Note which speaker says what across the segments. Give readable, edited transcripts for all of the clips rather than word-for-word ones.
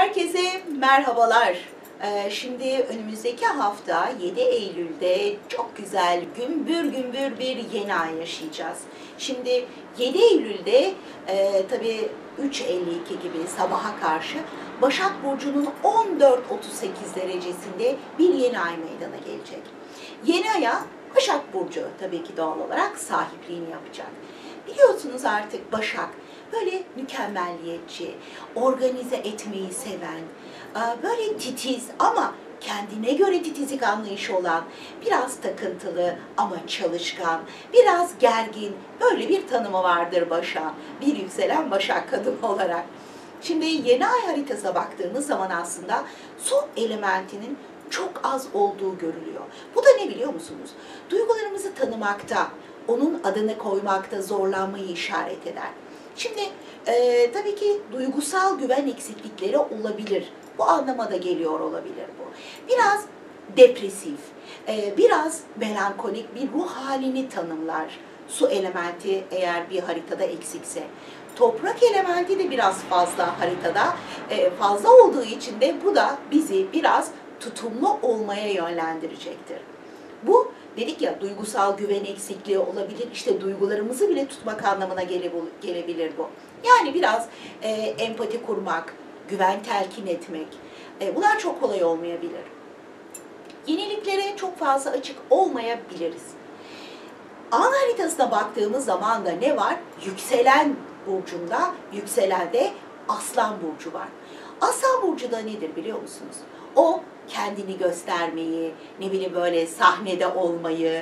Speaker 1: Herkese merhabalar. Şimdi önümüzdeki hafta 7 Eylül'de çok güzel gümbür gümbür bir yeni ay yaşayacağız. Şimdi 7 Eylül'de tabii 3.52 gibi sabaha karşı Başak Burcu'nun 14.38 derecesinde bir yeni ay meydana gelecek. Yeni aya Başak Burcu tabii ki doğal olarak sahipliğini yapacak. Biliyorsunuz artık Başak böyle mükemmelliyetçi, organize etmeyi seven, böyle titiz ama kendine göre titizlik anlayışı olan, biraz takıntılı ama çalışkan, biraz gergin, böyle bir tanımı vardır Başak'ın. Bir yükselen Başak kadını olarak. Şimdi yeni ay haritasına baktığımız zaman aslında su elementinin çok az olduğu görülüyor. Bu da ne biliyor musunuz? Duygularımızı tanımakta, onun adını koymakta zorlanmayı işaret eder. Şimdi tabii ki duygusal güven eksiklikleri olabilir. Bu anlama da geliyor olabilir bu. Biraz depresif, biraz melankolik bir ruh halini tanımlar. Su elementi eğer bir haritada eksikse. Toprak elementi de biraz fazla haritada. Fazla olduğu için de bu da bizi biraz tutumlu olmaya yönlendirecektir. Bu dedik ya, duygusal güven eksikliği olabilir. İşte duygularımızı bile tutmak anlamına gelebilir bu. Yani biraz empati kurmak, güven telkin etmek. Bunlar çok kolay olmayabilir. Yeniliklere çok fazla açık olmayabiliriz. An haritasına baktığımız zaman da ne var? Yükselen burcunda, yükselende Aslan Burcu var. Aslan Burcu da nedir biliyor musunuz? O kendini göstermeyi, ne bileyim böyle sahnede olmayı,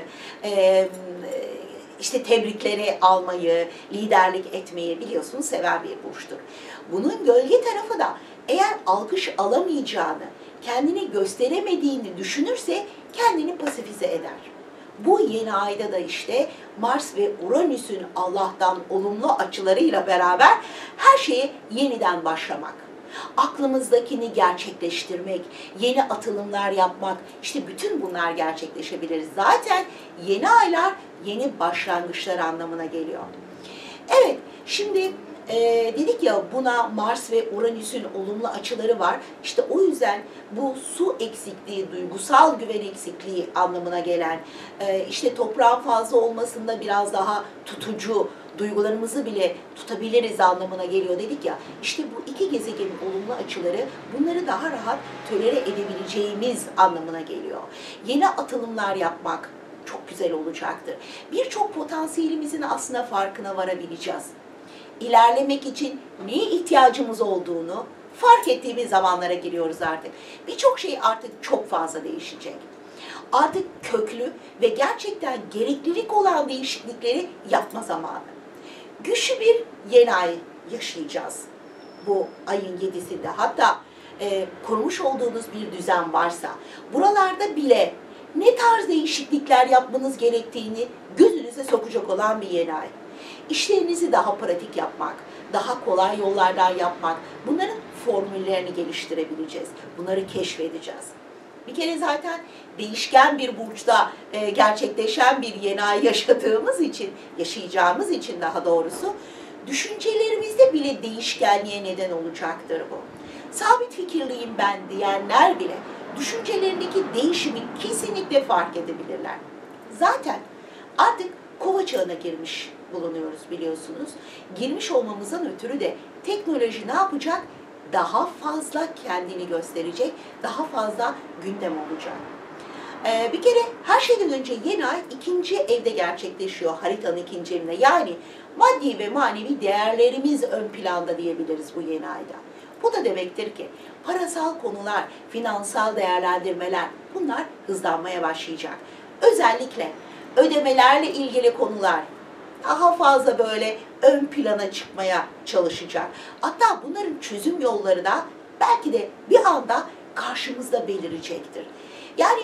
Speaker 1: işte tebrikleri almayı, liderlik etmeyi biliyorsunuz seven bir burçtur. Bunun gölge tarafı da eğer alkış alamayacağını, kendini gösteremediğini düşünürse kendini pasifize eder. Bu yeni ayda da işte Mars ve Uranüs'ün Allah'tan olumlu açılarıyla beraber her şeye yeniden başlamak, aklımızdakini gerçekleştirmek, yeni atılımlar yapmak, işte bütün bunlar gerçekleşebilir. Zaten yeni aylar yeni başlangıçlar anlamına geliyor. Evet, şimdi dedik ya buna Mars ve Uranüs'ün olumlu açıları var. İşte o yüzden bu su eksikliği, duygusal güven eksikliği anlamına gelen, işte toprağın fazla olmasında biraz daha tutucu, duygularımızı bile tutabiliriz anlamına geliyor dedik ya. İşte bu iki gezegenin olumlu açıları bunları daha rahat tolere edebileceğimiz anlamına geliyor. Yeni atılımlar yapmak çok güzel olacaktır. Birçok potansiyelimizin aslında farkına varabileceğiz. İlerlemek için neye ihtiyacımız olduğunu fark ettiğimiz zamanlara giriyoruz artık. Birçok şey artık çok fazla değişecek. Artık köklü ve gerçekten gereklilik olan değişiklikleri yapma zamanı. Güçlü bir yeni ay yaşayacağız bu ayın 7'sinde. Hatta kurmuş olduğunuz bir düzen varsa buralarda bile ne tarz değişiklikler yapmanız gerektiğini gözünüze sokacak olan bir yeni ay. İşlerinizi daha pratik yapmak, daha kolay yollardan yapmak, bunların formüllerini geliştirebileceğiz. Bunları keşfedeceğiz. Bir kere zaten değişken bir burçta gerçekleşen bir yeni ay yaşayacağımız için daha doğrusu, düşüncelerimizde bile değişkenliğe neden olacaktır bu. Sabit fikirliyim ben diyenler bile düşüncelerindeki değişimi kesinlikle fark edebilirler. Zaten artık Kova çağına girmiş bulunuyoruz biliyorsunuz. Girmiş olmamızdan ötürü de teknoloji ne yapacak? Daha fazla kendini gösterecek, daha fazla gündem olacak. Bir kere her şeyden önce yeni ay 2. evde gerçekleşiyor, haritanın 2. evinde. Yani maddi ve manevi değerlerimiz ön planda diyebiliriz bu yeni ayda. Bu da demektir ki parasal konular, finansal değerlendirmeler bunlar hızlanmaya başlayacak. Özellikle ödemelerle ilgili konular daha fazla böyle ön plana çıkmaya çalışacak. Hatta bunların çözüm yolları da belki de bir anda karşımızda belirecektir. Yani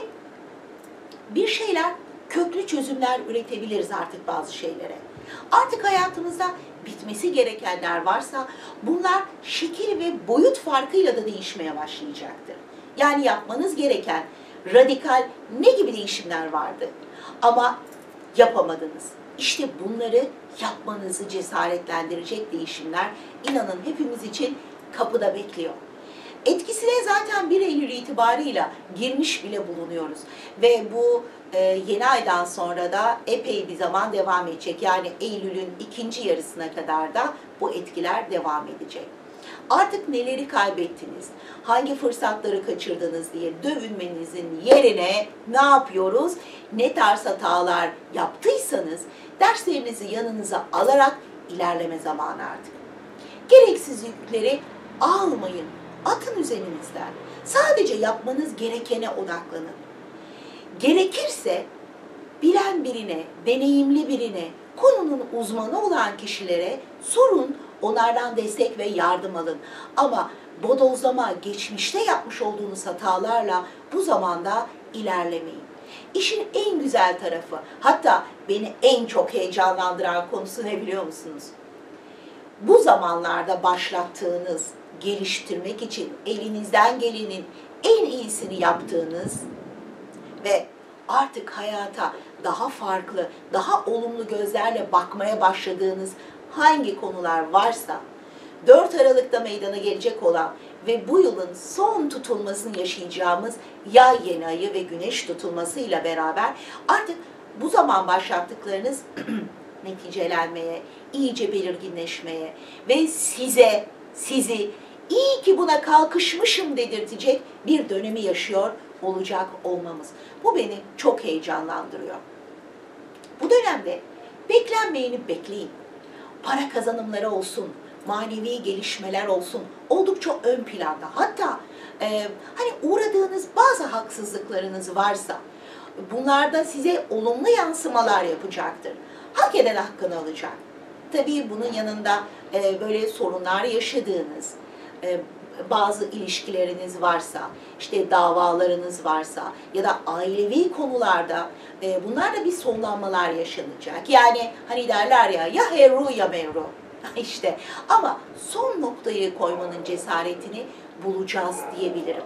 Speaker 1: bir şeyler, köklü çözümler üretebiliriz artık bazı şeylere. Artık hayatımızda bitmesi gerekenler varsa bunlar şekil ve boyut farkıyla da değişmeye başlayacaktır. Yani yapmanız gereken radikal ne gibi değişimler vardı ama yapamadınız. İşte bunları yapmanızı cesaretlendirecek değişimler inanın hepimiz için kapıda bekliyor. Etkisine zaten 1 Eylül itibarıyla girmiş bile bulunuyoruz. Ve bu yeni aydan sonra da epey bir zaman devam edecek. Yani Eylül'ün ikinci yarısına kadar da bu etkiler devam edecek. Artık neleri kaybettiniz, hangi fırsatları kaçırdınız diye dövünmenizin yerine ne yapıyoruz? Ne tarz hatalar yaptıysanız derslerinizi yanınıza alarak ilerleme zamanı artık. Gereksiz yükleri almayın, atın üzerinizden. Sadece yapmanız gerekene odaklanın. Gerekirse bilen birine, deneyimli birine, konunun uzmanı olan kişilere sorun, onlardan destek ve yardım alın. Ama bodozlama, geçmişte yapmış olduğunuz hatalarla bu zamanda ilerlemeyin. İşin en güzel tarafı, hatta beni en çok heyecanlandıran konusu ne biliyor musunuz? Bu zamanlarda başlattığınız, geliştirmek için elinizden gelenin en iyisini yaptığınız ve artık hayata daha farklı, daha olumlu gözlerle bakmaya başladığınız hangi konular varsa 4 Aralık'ta meydana gelecek olan ve bu yılın son tutulmasını yaşayacağımız yay yeni ayı ve güneş tutulmasıyla beraber artık bu zaman başlattıklarınız neticelenmeye, iyice belirginleşmeye ve sizi iyi ki buna kalkışmışım dedirtecek bir dönemi yaşıyor olacak olmamız. Bu beni çok heyecanlandırıyor. Bu dönemde beklenmeyeni bekleyin. Para kazanımları olsun, manevi gelişmeler olsun, oldukça ön planda. Hatta hani uğradığınız bazı haksızlıklarınız varsa, bunlarda size olumlu yansımalar yapacaktır. Hak eden hakkını alacak. Tabii bunun yanında böyle sorunlar yaşadığınız, bazı ilişkileriniz varsa, işte davalarınız varsa ya da ailevi konularda bunlarla bir sonlanmalar yaşanacak. Yani hani derler ya herru ya mevru. İşte ama son noktayı koymanın cesaretini bulacağız diyebilirim.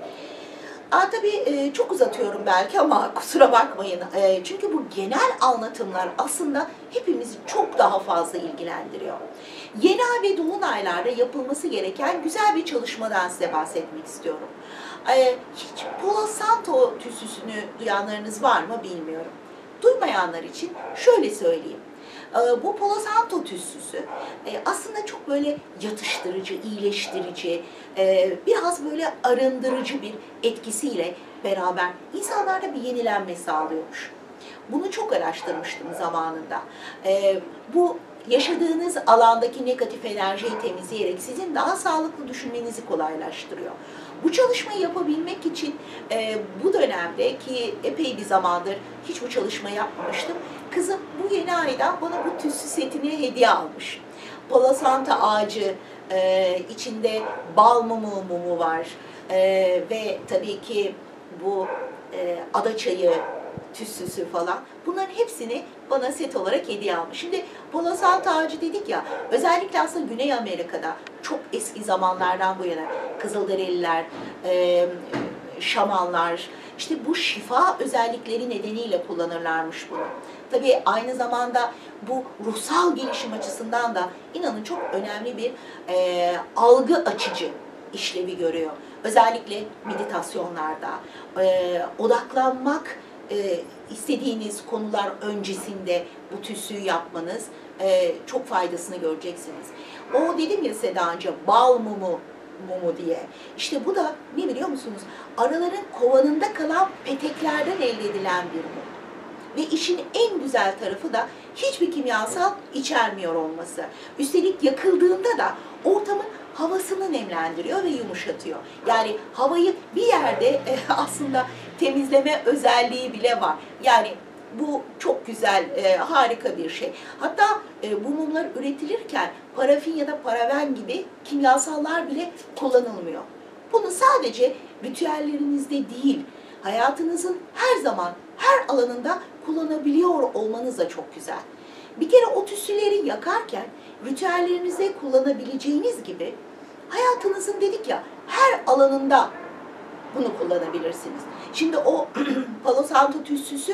Speaker 1: Tabii çok uzatıyorum belki ama kusura bakmayın. Çünkü bu genel anlatımlar aslında hepimizi çok daha fazla ilgilendiriyor. Yeni ay ve dolunaylarda yapılması gereken güzel bir çalışmadan size bahsetmek istiyorum. Hiç Palo Santo tütsüsünü duyanlarınız var mı bilmiyorum. Duymayanlar için şöyle söyleyeyim. Bu Palo Santo tütsüsü aslında çok böyle yatıştırıcı, iyileştirici, biraz böyle arındırıcı bir etkisiyle beraber insanlarda bir yenilenme sağlıyormuş. Bunu çok araştırmıştım zamanında. Bu yaşadığınız alandaki negatif enerjiyi temizleyerek sizin daha sağlıklı düşünmenizi kolaylaştırıyor. Bu çalışmayı yapabilmek için bu dönemde ki epey bir zamandır hiç bu çalışma yapmamıştım. Kızım bu yeni ayda bana bu tütsü setini hediye almış. Palo Santo ağacı, içinde bal mumu var ve tabii ki bu adaçayı tütsüsü falan. Bunların hepsini bana set olarak hediye almış. Şimdi Palo Santo ağacı dedik ya, özellikle aslında Güney Amerika'da çok eski zamanlardan bu yana Kızılderililer, Şamanlar, işte bu şifa özellikleri nedeniyle kullanırlarmış bunu. Tabii aynı zamanda bu ruhsal gelişim açısından da inanın çok önemli bir algı açıcı işlevi görüyor. Özellikle meditasyonlarda odaklanmak istediğiniz konular öncesinde bu tütsüyü yapmanız çok faydasını göreceksiniz. O dedim ya size daha önce bal mumu diye. İşte bu da ne biliyor musunuz? Arıların kovanında kalan peteklerden elde edilen bir mum. Ve işin en güzel tarafı da hiçbir kimyasal içermiyor olması. Üstelik yakıldığında da ortamın havasını nemlendiriyor ve yumuşatıyor. Yani havayı bir yerde aslında temizleme özelliği bile var. Yani bu çok güzel, harika bir şey. Hatta bu mumlar üretilirken parafin ya da paraben gibi kimyasallar bile kullanılmıyor. Bunu sadece ritüellerinizde değil, hayatınızın her zaman, her alanında kullanabiliyor olmanız da çok güzel. Bir kere o tütsüleri yakarken ritüellerinizde kullanabileceğiniz gibi hayatınızın dedik ya her alanında bunu kullanabilirsiniz. Şimdi o Palo Santo tütsüsü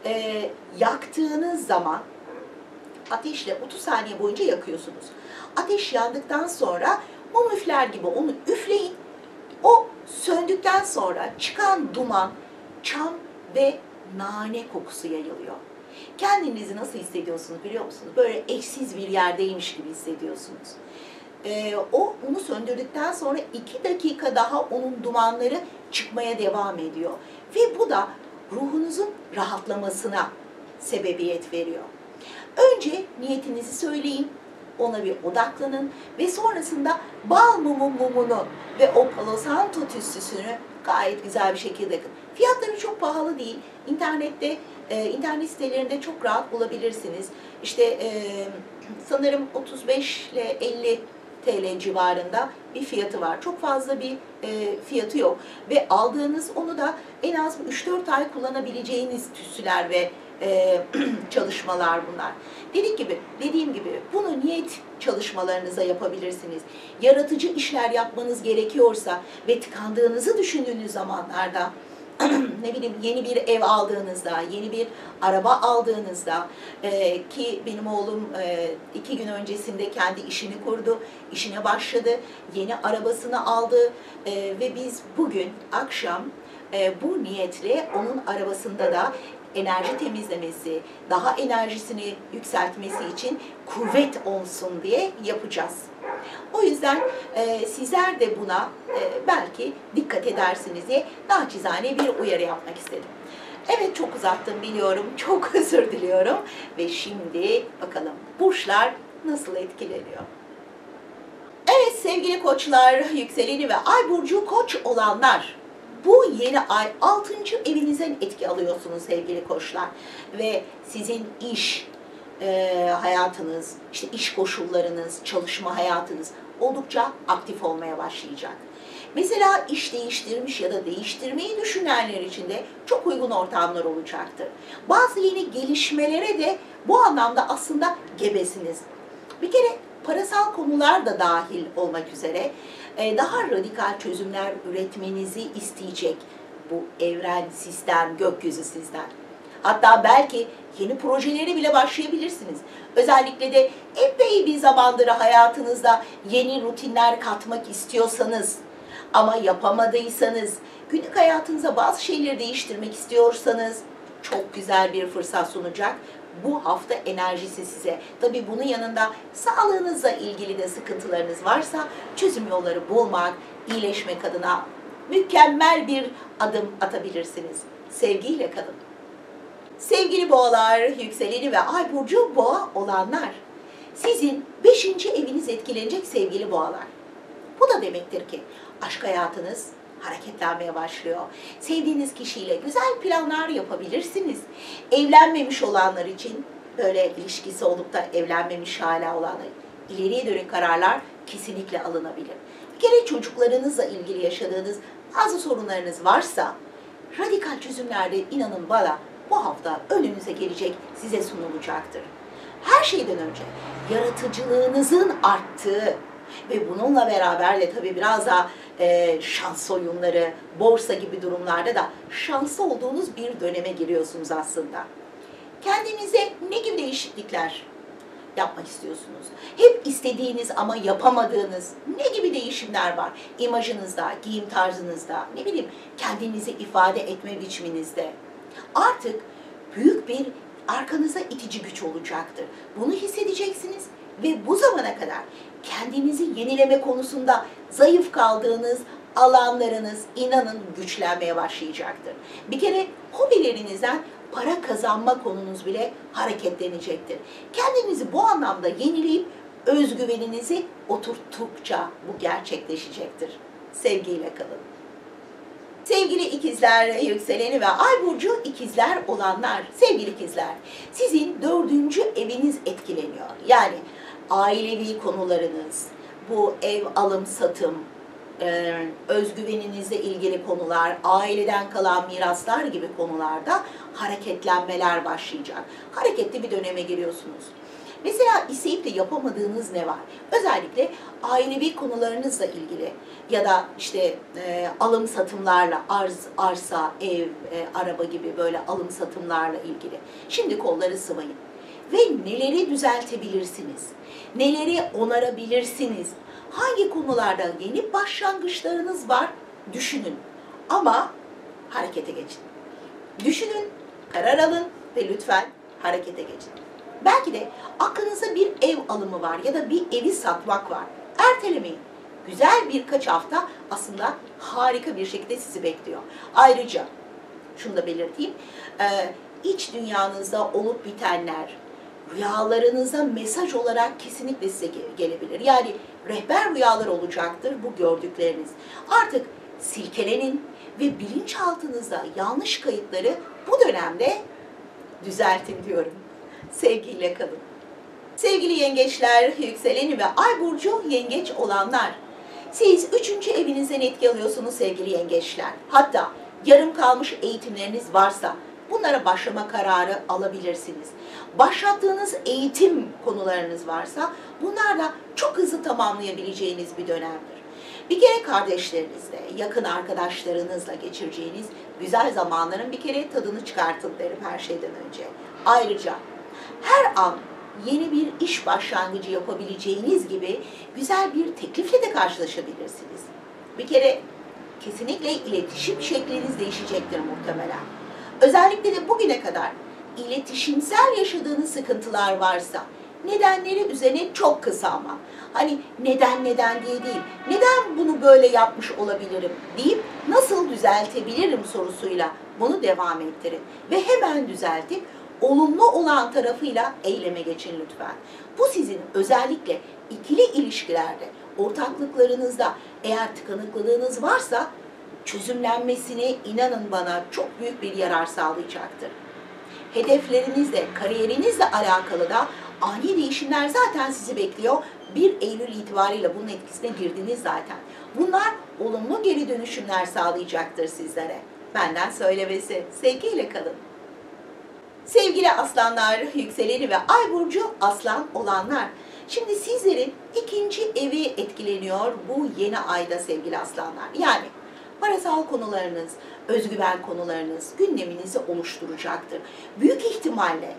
Speaker 1: yaktığınız zaman ateşle 30 saniye boyunca yakıyorsunuz. Ateş yandıktan sonra mum üfler gibi onu üfleyin. söndürdükten sonra çıkan duman, çam ve nane kokusu yayılıyor. Kendinizi nasıl hissediyorsunuz biliyor musunuz? Böyle eşsiz bir yerdeymiş gibi hissediyorsunuz. Onu söndürdükten sonra 2 dakika daha onun dumanları çıkmaya devam ediyor. Ve bu da ruhunuzun rahatlamasına sebebiyet veriyor. Önce niyetinizi söyleyin, ona bir odaklanın ve sonrasında bal mumunu ve o Palo Santo tütsüsünü gayet güzel bir şekilde yakın. Fiyatları çok pahalı değil. İnternette, internet sitelerinde çok rahat bulabilirsiniz. İşte sanırım 35 ile 50 TL civarında bir fiyatı var. Çok fazla bir fiyatı yok. Ve aldığınız onu da en az 3-4 ay kullanabileceğiniz tütsüler ve çalışmalar bunlar. Dediğim gibi bunu niyet çalışmalarınıza yapabilirsiniz. Yaratıcı işler yapmanız gerekiyorsa ve tıkandığınızı düşündüğünüz zamanlarda ne bileyim yeni bir ev aldığınızda, yeni bir araba aldığınızda ki benim oğlum 2 gün öncesinde kendi işini kurdu, işine başladı, yeni arabasını aldı ve biz bugün akşam bu niyetle onun arabasında da enerji temizlemesi, daha enerjisini yükseltmesi için kuvvet olsun diye yapacağız. O yüzden sizler de buna belki dikkat edersiniz diye naçizane bir uyarı yapmak istedim. Evet, çok uzattım biliyorum, çok özür diliyorum ve şimdi bakalım burçlar nasıl etkileniyor? Evet sevgili koçlar, yükseleni ve ay burcu koç olanlar, bu yeni ay 6. evinizden etki alıyorsunuz sevgili koçlar ve sizin iş hayatınız, işte iş koşullarınız, çalışma hayatınız oldukça aktif olmaya başlayacak. Mesela iş değiştirmiş ya da değiştirmeyi düşünenler için de çok uygun ortamlar olacaktır. Bazı yeni gelişmelere de bu anlamda aslında gebesiniz. Bir kere parasal konular da dahil olmak üzere daha radikal çözümler üretmenizi isteyecek bu evren, sistem, gökyüzü sizden. Hatta belki yeni projelere bile başlayabilirsiniz. Özellikle de epey bir zamandır hayatınızda yeni rutinler katmak istiyorsanız ama yapamadıysanız, günlük hayatınıza bazı şeyleri değiştirmek istiyorsanız çok güzel bir fırsat sunacak bu hafta enerjisi size. Tabii bunun yanında sağlığınızla ilgili de sıkıntılarınız varsa çözüm yolları bulmak, iyileşmek adına mükemmel bir adım atabilirsiniz. Sevgiyle kalın. Sevgili boğalar, yükseleni ve ay burcu boğa olanlar, sizin 5. eviniz etkilenecek sevgili boğalar. Bu da demektir ki aşk hayatınız hareketlenmeye başlıyor. Sevdiğiniz kişiyle güzel planlar yapabilirsiniz. Evlenmemiş olanlar için, böyle ilişkisi olup da evlenmemiş hala olanlar, ileriye dönük kararlar kesinlikle alınabilir. Bir kere çocuklarınızla ilgili yaşadığınız bazı sorunlarınız varsa, radikal çözümlerde inanın bana bu hafta önünüze gelecek, size sunulacaktır. Her şeyden önce yaratıcılığınızın arttığı ve bununla beraber de tabii biraz daha şans oyunları, borsa gibi durumlarda da şanslı olduğunuz bir döneme giriyorsunuz aslında. Kendinize ne gibi değişiklikler yapmak istiyorsunuz? Hep istediğiniz ama yapamadığınız ne gibi değişimler var? İmajınızda, giyim tarzınızda, ne bileyim kendinizi ifade etme biçiminizde. Artık büyük bir arkanıza itici güç olacaktır. Bunu hissedeceksiniz ve bu zamana kadar kendinizi yenileme konusunda zayıf kaldığınız alanlarınız inanın güçlenmeye başlayacaktır. Bir kere hobilerinizden para kazanma konunuz bile hareketlenecektir. Kendinizi bu anlamda yenileyip özgüveninizi oturttukça bu gerçekleşecektir. Sevgiyle kalın. Sevgili ikizler, yükseleni ve ay burcu ikizler olanlar, sevgili ikizler, sizin 4. eviniz etkileniyor. Yani ailevi konularınız, bu ev alım satım, özgüveninizle ilgili konular, aileden kalan miraslar gibi konularda hareketlenmeler başlayacak. Hareketli bir döneme giriyorsunuz. Mesela isteyip de yapamadığınız ne var? Özellikle ailevi konularınızla ilgili ya da işte alım satımlarla, arsa, ev, araba gibi böyle alım satımlarla ilgili. Şimdi kolları sıvayın ve neleri düzeltebilirsiniz? Neleri onarabilirsiniz? Hangi konularda yeni başlangıçlarınız var? Düşünün. Ama harekete geçin. Düşünün, karar alın ve lütfen harekete geçin. Belki de aklınıza bir ev alımı var ya da bir evi satmak var. Ertelemeyin. Güzel birkaç hafta aslında harika bir şekilde sizi bekliyor. Ayrıca şunu da belirteyim, iç dünyanızda olup bitenler, rüyalarınıza mesaj olarak kesinlikle size gelebilir. Yani rehber rüyalar olacaktır bu gördükleriniz. Artık silkelenin ve bilinçaltınızda yanlış kayıtları bu dönemde düzeltin diyorum. Sevgiyle kalın. Sevgili yengeçler, yükseleni ve ay burcu yengeç olanlar. Siz 3. evinizden etki alıyorsunuz sevgili yengeçler. Hatta yarım kalmış eğitimleriniz varsa bunlara başlama kararı alabilirsiniz. Başlattığınız eğitim konularınız varsa bunlar da çok hızlı tamamlayabileceğiniz bir dönemdir. Bir kere kardeşlerinizle, yakın arkadaşlarınızla geçireceğiniz güzel zamanların bir kere tadını çıkartın derim her şeyden önce. Ayrıca her an yeni bir iş başlangıcı yapabileceğiniz gibi güzel bir teklifle de karşılaşabilirsiniz. Bir kere kesinlikle iletişim şekliniz değişecektir muhtemelen. Özellikle de bugüne kadar iletişimsel yaşadığınız sıkıntılar varsa, nedenleri üzerine çok kısa ama, hani neden diye değil, neden bunu böyle yapmış olabilirim deyip nasıl düzeltebilirim sorusuyla bunu devam ettirin. Ve hemen düzeltip olumlu olan tarafıyla eyleme geçin lütfen. Bu sizin özellikle ikili ilişkilerde, ortaklıklarınızda eğer tıkanıklığınız varsa çözümlenmesine inanın bana çok büyük bir yarar sağlayacaktır. Hedeflerinizle, kariyerinizle alakalı da ani değişimler zaten sizi bekliyor. 1 Eylül itibariyle bunun etkisine girdiniz zaten. Bunlar olumlu geri dönüşümler sağlayacaktır sizlere. Benden söylemesi. Sevgiyle kalın. Sevgili aslanlar, yükseleni ve ay burcu aslan olanlar. Şimdi sizlerin 2. evi etkileniyor bu yeni ayda sevgili aslanlar. Yani parasal konularınız, özgüven konularınız gündeminizi oluşturacaktır. Büyük ihtimalle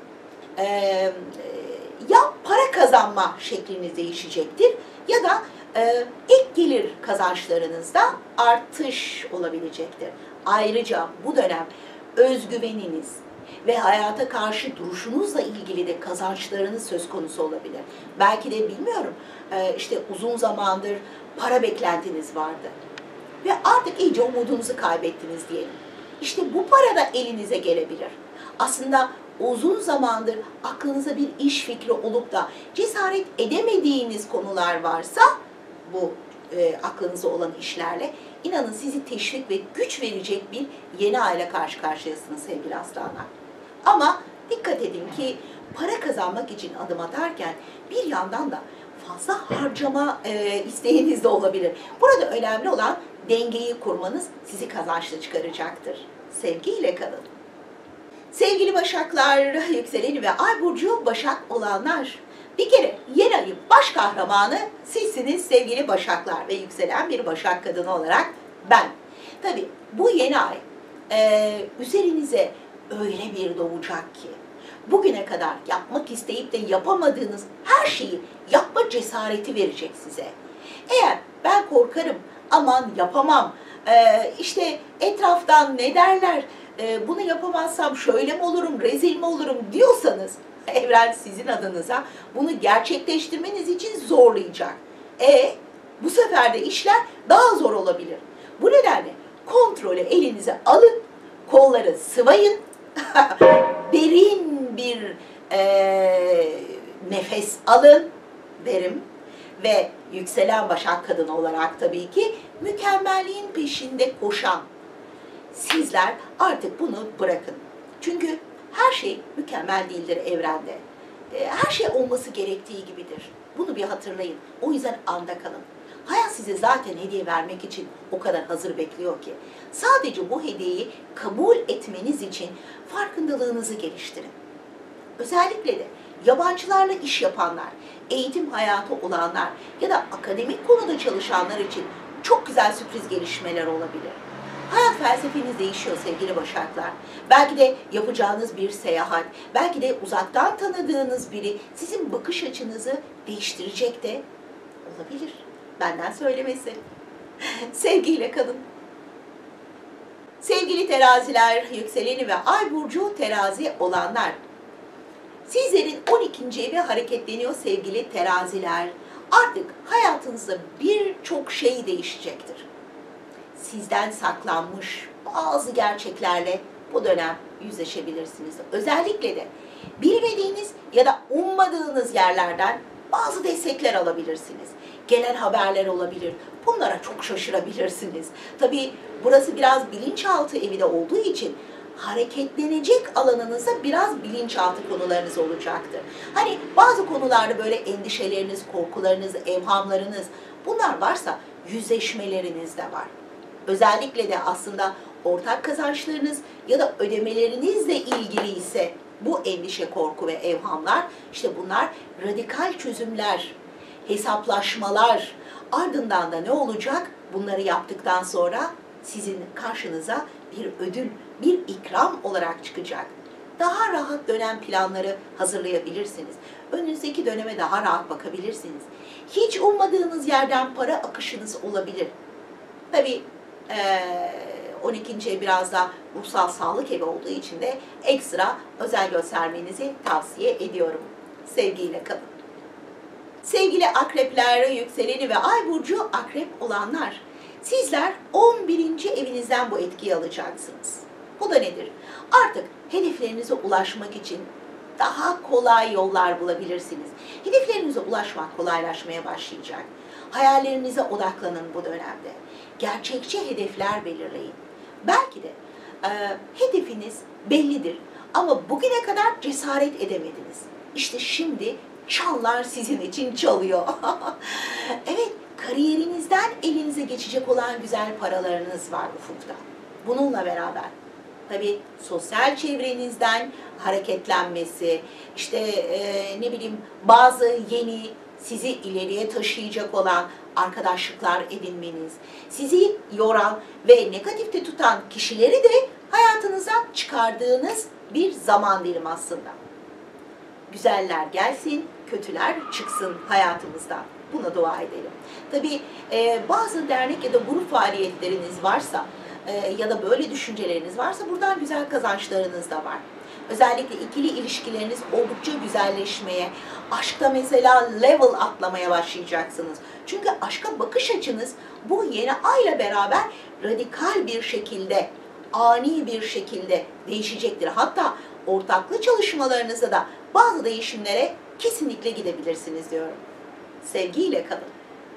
Speaker 1: ya para kazanma şekliniz değişecektir ya da ek gelir kazançlarınızda artış olabilecektir. Ayrıca bu dönem özgüveniniz ve hayata karşı duruşunuzla ilgili de kazançlarınız söz konusu olabilir. Belki de bilmiyorum, işte uzun zamandır para beklentiniz vardı ve artık iyice umudunuzu kaybettiniz diyelim. İşte bu para da elinize gelebilir. Aslında uzun zamandır aklınıza bir iş fikri olup da cesaret edemediğiniz konular varsa bu aklınıza olan işlerle inanın sizi teşvik ve güç verecek bir yeni ayla karşı karşıyasınız sevgili aslanlar. Ama dikkat edin ki para kazanmak için adım atarken bir yandan da fazla harcama isteğiniz de olabilir. Burada önemli olan dengeyi kurmanız sizi kazançlı çıkaracaktır. Sevgiyle kalın. Sevgili Başaklar, yükseleni ve ay burcu Başak olanlar. Bir kere yeni ayın baş kahramanı sizsiniz sevgili Başaklar ve yükselen bir Başak kadını olarak ben. Tabii bu yeni ay üzerinize öyle bir doğacak ki bugüne kadar yapmak isteyip de yapamadığınız her şeyi yapma cesareti verecek size. Eğer ben korkarım, aman yapamam, işte etraftan ne derler, bunu yapamazsam şöyle mi olurum, rezil mi olurum diyorsanız evren sizin adınıza bunu gerçekleştirmeniz için zorlayacak. Bu sefer de işler daha zor olabilir. Bu nedenle kontrolü elinize alın, kolları sıvayın, derin bir nefes alın derim ve yükselen Başak kadını olarak tabii ki mükemmelliğin peşinde koşan sizler artık bunu bırakın. Çünkü her şey mükemmel değildir evrende. Her şey olması gerektiği gibidir. Bunu bir hatırlayın. O yüzden anda kalın. Hayat size zaten hediye vermek için o kadar hazır bekliyor ki. Sadece bu hediyeyi kabul etmeniz için farkındalığınızı geliştirin. Özellikle de yabancılarla iş yapanlar, eğitim hayatı olanlar ya da akademik konuda çalışanlar için çok güzel sürpriz gelişmeler olabilir. Hayat felsefeniz değişiyor sevgili Başaklar. Belki de yapacağınız bir seyahat, belki de uzaktan tanıdığınız biri sizin bakış açınızı değiştirecek de olabilir. Benden söylemesi. Sevgiyle kalın. Sevgili teraziler, yükseleni ve ay burcu terazi olanlar. Sizlerin 12. evi hareketleniyor sevgili teraziler. Artık hayatınızda birçok şey değişecektir. Sizden saklanmış bazı gerçeklerle bu dönem yüzleşebilirsiniz. Özellikle de bilmediğiniz ya da ummadığınız yerlerden bazı destekler alabilirsiniz. Gelen haberler olabilir. Bunlara çok şaşırabilirsiniz. Tabii burası biraz bilinçaltı evi de olduğu için hareketlenecek alanınızda biraz bilinçaltı konularınız olacaktır. Hani bazı konularda böyle endişeleriniz, korkularınız, evhamlarınız bunlar varsa yüzleşmeleriniz de var. Özellikle de aslında ortak kazançlarınız ya da ödemelerinizle ilgili ise bu endişe, korku ve evhamlar, işte bunlar radikal çözümler, hesaplaşmalar, ardından da ne olacak? Bunları yaptıktan sonra sizin karşınıza bir ödül, bir ikram olarak çıkacak. Daha rahat dönem planları hazırlayabilirsiniz. Önünüzdeki döneme daha rahat bakabilirsiniz. Hiç ummadığınız yerden para akışınız olabilir. Tabii 12. ev biraz da ruhsal sağlık evi olduğu için de ekstra özen göstermenizi tavsiye ediyorum. Sevgiyle kalın. Sevgili akrepler, yükseleni ve ay burcu akrep olanlar, sizler 11. evinizden bu etkiyi alacaksınız. Bu da nedir? Artık hedeflerinize ulaşmak için daha kolay yollar bulabilirsiniz. Hedeflerinize ulaşmak kolaylaşmaya başlayacak. Hayallerinize odaklanın bu dönemde. Gerçekçi hedefler belirleyin. Belki de hedefiniz bellidir ama bugüne kadar cesaret edemediniz. İşte şimdi çanlar sizin için çalıyor. Evet, kariyerinizden elinize geçecek olan güzel paralarınız var ufukta. Bununla beraber tabii sosyal çevrenizden hareketlenmesi, işte ne bileyim bazı yeni sizi ileriye taşıyacak olan arkadaşlıklar edinmeniz, sizi yoran ve negatifte tutan kişileri de hayatınızdan çıkardığınız bir zaman dilimi aslında. Güzeller gelsin, kötüler çıksın hayatımızdan. Buna dua edelim. Tabii bazı dernek ya da grup faaliyetleriniz varsa ya da böyle düşünceleriniz varsa buradan güzel kazançlarınız da var. Özellikle ikili ilişkileriniz oldukça güzelleşmeye, aşkta mesela level atlamaya başlayacaksınız. Çünkü aşka bakış açınız bu yeni ayla beraber radikal bir şekilde, ani bir şekilde değişecektir. Hatta ortaklı çalışmalarınızda da bazı değişimlere kesinlikle gidebilirsiniz diyorum. Sevgiyle kalın.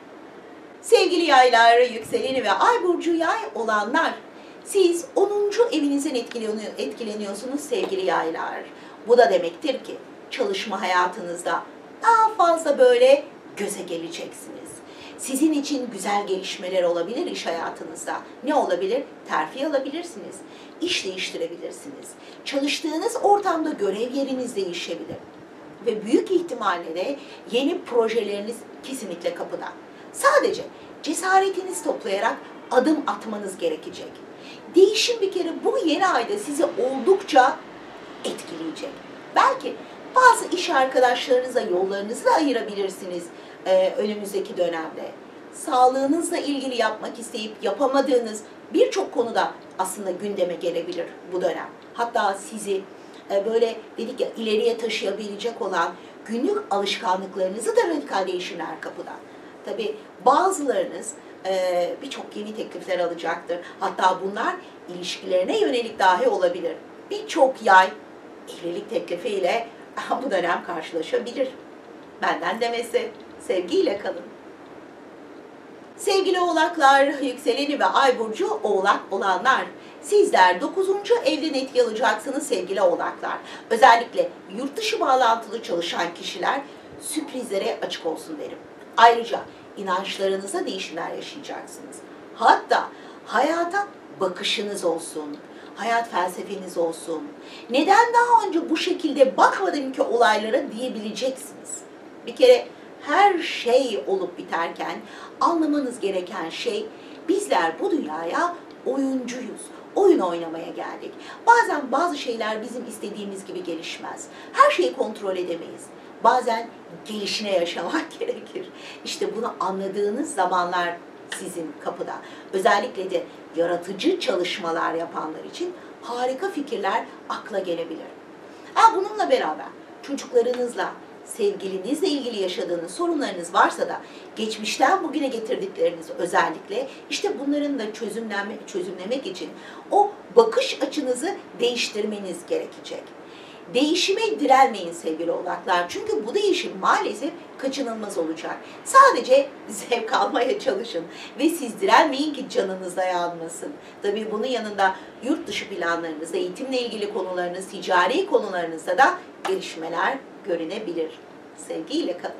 Speaker 1: Sevgili yaylar, yükseleni ve ay burcu yay olanlar, siz 10. evinizden etkileniyorsunuz sevgili yaylar. Bu da demektir ki çalışma hayatınızda daha fazla böyle göze geleceksiniz. Sizin için güzel gelişmeler olabilir iş hayatınızda. Ne olabilir? Terfi alabilirsiniz. İş değiştirebilirsiniz. Çalıştığınız ortamda görev yeriniz değişebilir. Ve büyük ihtimalle de yeni projeleriniz kesinlikle kapıda. Sadece cesaretinizi toplayarak adım atmanız gerekecek. Değişim bir kere bu yeni ayda sizi oldukça etkileyecek. Belki bazı iş arkadaşlarınızla yollarınızı da ayırabilirsiniz önümüzdeki dönemde. Sağlığınızla ilgili yapmak isteyip yapamadığınız birçok konuda aslında gündeme gelebilir bu dönem. Hatta sizi böyle dedik ya ileriye taşıyabilecek olan günlük alışkanlıklarınızı da radikal değişimler kapıda. Tabii bazılarınız birçok yeni teklifler alacaktır. Hatta bunlar ilişkilerine yönelik dahi olabilir. Birçok yay evlilik teklifiyle bu dönem karşılaşabilir. Benden demesi. Sevgiyle kalın. Sevgili oğlaklar, yükseleni ve ay burcu oğlak olanlar, sizler 9. evden etki alacaksınız sevgili oğlaklar. Özellikle yurt dışı bağlantılı çalışan kişiler sürprizlere açık olsun derim. Ayrıca inançlarınıza değişimler yaşayacaksınız. Hatta hayata bakışınız olsun, hayat felsefeniz olsun. Neden daha önce bu şekilde bakmadım ki olaylara diyebileceksiniz. Bir kere her şey olup biterken anlamanız gereken şey bizler bu dünyaya oyuncuyuz. Oyun oynamaya geldik. Bazen bazı şeyler bizim istediğimiz gibi gelişmez. Her şeyi kontrol edemeyiz. Bazen gelişine yaşamak gerekir. İşte bunu anladığınız zamanlar sizin kapıda. Özellikle de yaratıcı çalışmalar yapanlar için harika fikirler akla gelebilir. Bununla beraber çocuklarınızla, sevgilinizle ilgili yaşadığınız sorunlarınız varsa da geçmişten bugüne getirdikleriniz özellikle işte bunların da çözümlemek için o bakış açınızı değiştirmeniz gerekecek. Değişime direnmeyin sevgili oğlaklar. Çünkü bu değişim maalesef kaçınılmaz olacak. Sadece zevk almaya çalışın ve siz direnmeyin ki canınıza yanmasın. Tabii bunun yanında yurt dışı planlarınızda, eğitimle ilgili konularınız, ticari konularınızda da gelişmeler görünebilir. Sevgiyle kalın.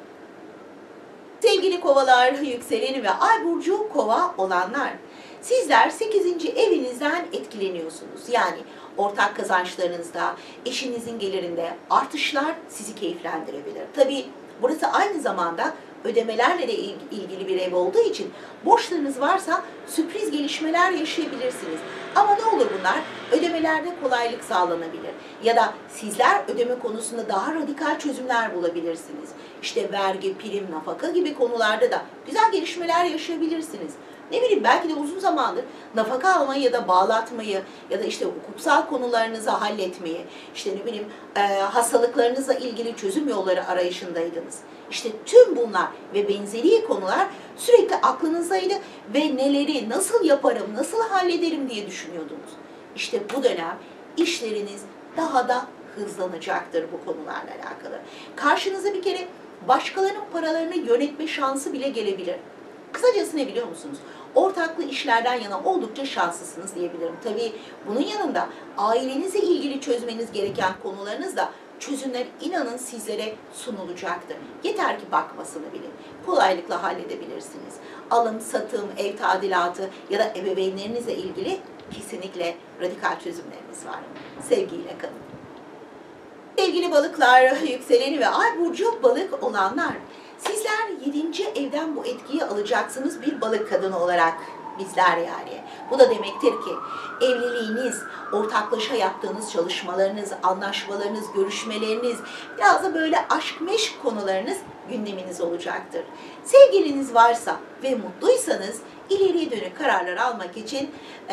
Speaker 1: Sevgili kovalar, yükseleni ve ay burcu kova olanlar. Sizler 8. evinizden etkileniyorsunuz. Yani ortak kazançlarınızda, eşinizin gelirinde artışlar sizi keyiflendirebilir. Tabii burası aynı zamanda ödemelerle de ilgili bir ev olduğu için borçlarınız varsa sürpriz gelişmeler yaşayabilirsiniz. Ama ne olur bunlar? Ödemelerde kolaylık sağlanabilir. Ya da sizler ödeme konusunda daha radikal çözümler bulabilirsiniz. İşte vergi, prim, nafaka gibi konularda da güzel gelişmeler yaşayabilirsiniz. Ne bileyim belki de uzun zamandır nafaka almayı ya da bağlatmayı ya da işte hukuksal konularınızı halletmeyi, işte ne bileyim hastalıklarınızla ilgili çözüm yolları arayışındaydınız. İşte tüm bunlar ve benzeri konular sürekli aklınızdaydı ve neleri nasıl yaparım, nasıl hallederim diye düşünüyordunuz. İşte bu dönem işleriniz daha da hızlanacaktır bu konularla alakalı. Karşınıza bir kere başkalarının paralarını yönetme şansı bile gelebilir. Kısacası ne biliyor musunuz? Ortaklı işlerden yana oldukça şanslısınız diyebilirim. Tabii bunun yanında ailenizle ilgili çözmeniz gereken konularınız da çözümler inanın sizlere sunulacaktır. Yeter ki bakmasını bilin. Kolaylıkla halledebilirsiniz. Alım, satım, ev tadilatı ya da ebeveynlerinizle ilgili kesinlikle radikal çözümleriniz var. Sevgiyle kalın. Sevgili balıklar, yükseleni ve ay burcu balık olanlar. Sizler 7. evden bu etkiyi alacaksınız bir balık kadını olarak, bizler yani. Bu da demektir ki evliliğiniz, ortaklaşa yaptığınız çalışmalarınız, anlaşmalarınız, görüşmeleriniz, biraz da böyle aşk meşk konularınız gündeminiz olacaktır. Sevgiliniz varsa ve mutluysanız ileriye dönük kararlar almak için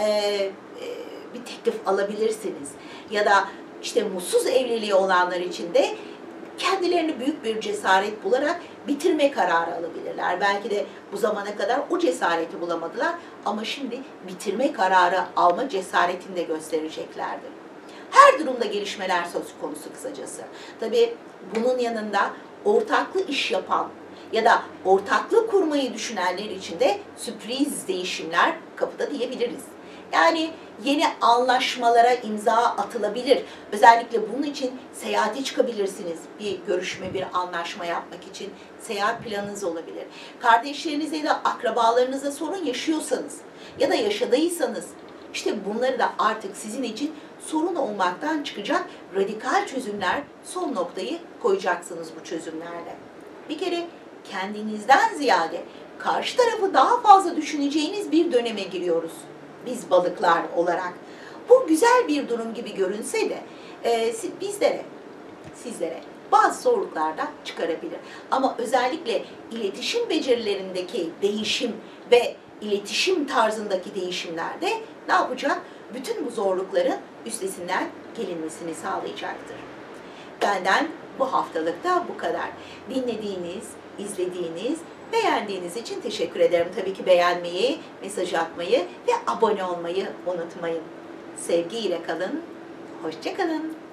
Speaker 1: bir teklif alabilirsiniz. Ya da işte mutsuz evliliği olanlar için de kendilerini büyük bir cesaret bularak bitirme kararı alabilirler. Belki de bu zamana kadar o cesareti bulamadılar ama şimdi bitirme kararı alma cesaretini de göstereceklerdir. Her durumda gelişmeler söz konusu kısacası. Tabii bunun yanında ortaklı iş yapan ya da ortaklık kurmayı düşünenler için de sürpriz değişimler kapıda diyebiliriz. Yani yeni anlaşmalara imza atılabilir. Özellikle bunun için seyahate çıkabilirsiniz. Bir görüşme, bir anlaşma yapmak için seyahat planınız olabilir. Kardeşlerinizle ya da akrabalarınızla sorun yaşıyorsanız ya da yaşadıysanız işte bunları da artık sizin için sorun olmaktan çıkacak radikal çözümler, son noktayı koyacaksınız bu çözümlerle. Bir kere kendinizden ziyade karşı tarafı daha fazla düşüneceğiniz bir döneme giriyoruz. Biz balıklar olarak. Bu güzel bir durum gibi görünse de sizlere bazı zorluklar da çıkarabilir. Ama özellikle iletişim becerilerindeki değişim ve iletişim tarzındaki değişimlerde ne yapacak? Bütün bu zorlukların üstesinden gelinmesini sağlayacaktır. Benden bu haftalıkta bu kadar. Dinlediğiniz, izlediğiniz, beğendiğiniz için teşekkür ederim. Tabii ki beğenmeyi, mesaj atmayı ve abone olmayı unutmayın. Sevgiyle kalın, hoşça kalın.